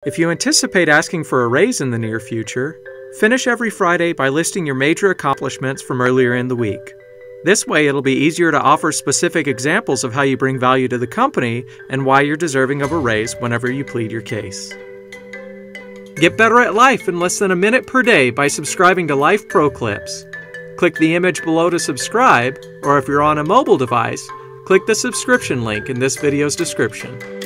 If you anticipate asking for a raise in the near future, finish every Friday by listing your major accomplishments from earlier in the week. This way, it'll be easier to offer specific examples of how you bring value to the company and why you're deserving of a raise whenever you plead your case. Get better at life in less than a minute per day by subscribing to LifeProClips. Click the image below to subscribe, or if you're on a mobile device, click the subscription link in this video's description.